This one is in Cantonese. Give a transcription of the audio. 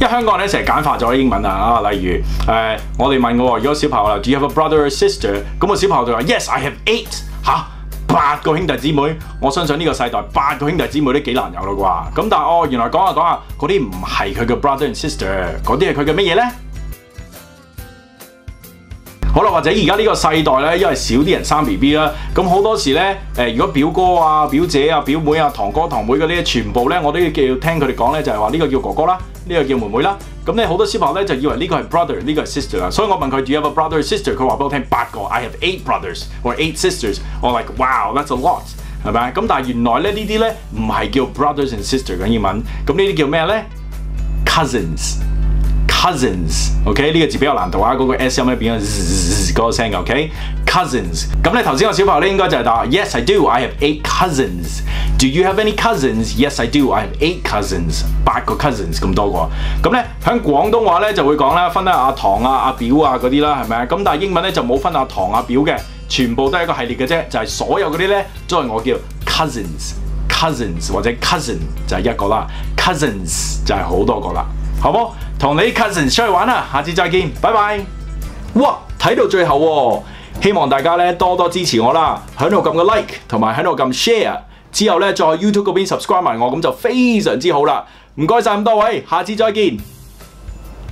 為香港人咧成日簡化咗英文啊，例如我哋問我如果小朋友啦 ，Do you have a brother or sister？ 咁個小朋友就話 Yes, I have 8嚇。8個兄弟姊妹，我相信呢個世代8個兄弟姊妹都幾難有啦啩。咁但係原來講下，嗰啲唔係佢嘅 brother and sister， 嗰啲係佢嘅乜嘢咧？好啦，或者而家呢個世代咧，因為少啲人生 BB 啦，咁好多時咧如果表哥啊、表姐啊、表妹啊、堂哥堂妹嗰啲，全部咧我都要聽佢哋講咧，就係話呢個叫哥哥啦，呢個叫妹妹啦。咁咧好多小朋友咧就以為呢個係 brother， 呢個係 sister 啦。所以我問佢 Do you have a brother or sister？ 佢話俾我聽8個 ，I have 8 brothers or 8 sisters。我 like wow that's a lot， 係咪？咁但係原來咧呢啲咧唔係叫 brothers and sister 嘅英文，咁呢啲叫咩咧 ？Cousins。OK 呢個字比較難讀啊，嗰個 S 音咧變咗嗰個聲嘅 ，OK。Cousins。咁咧頭先個小朋友咧應該就係答 Yes I do I have 8 cousins。Do you have any cousins? Yes I do I have 8 cousins。8個 cousins 咁多個。咁咧喺廣東話咧就會講啦，分阿堂啊、阿表啊嗰啲啦，係咪啊？咁但係英文咧就冇分阿堂阿表嘅，全部都係一個系列嘅啫，就係所有嗰啲咧都係我叫 cousins 或者 cousin 就係一個啦 ，cousins 就係好多個啦，好冇？同你 cousins 出去玩啦，下次再見，拜拜。哇，睇到最後喎，希望大家咧多多支持我啦，喺度撳個 like 同埋喺度撳 share， 之後咧再 YouTube 嗰邊 subscribe 埋我，咁就非常之好啦。唔該晒咁多位，下次再見。